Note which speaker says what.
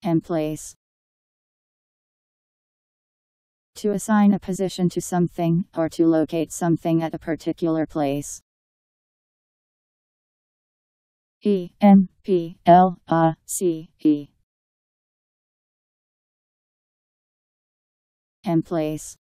Speaker 1: Emplace. To assign a position to something, or to locate something at a particular place. Emplace.